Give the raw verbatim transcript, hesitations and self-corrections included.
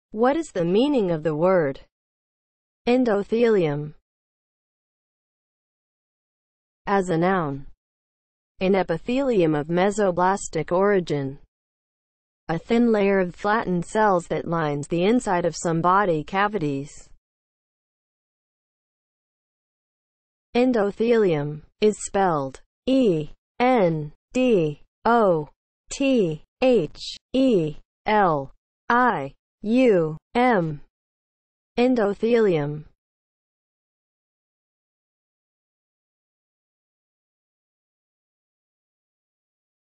What is the meaning of the word endothelium as a noun? An epithelium of mesoblastic origin. A thin layer of flattened cells that lines the inside of some body cavities. Endothelium is spelled E N D O T H E L I U M. Endothelium